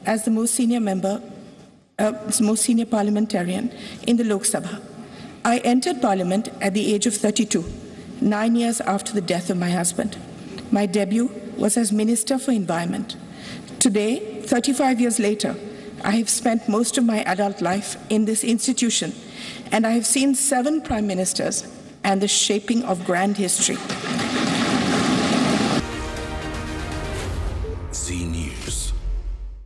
as the most senior parliamentarian in the Lok Sabha. I entered Parliament at the age of 32, 9 years after the death of my husband. My debut was as Minister for Environment. Today, 35 years later, I have spent most of my adult life in this institution, and I have seen 7 prime ministers and the shaping of grand history.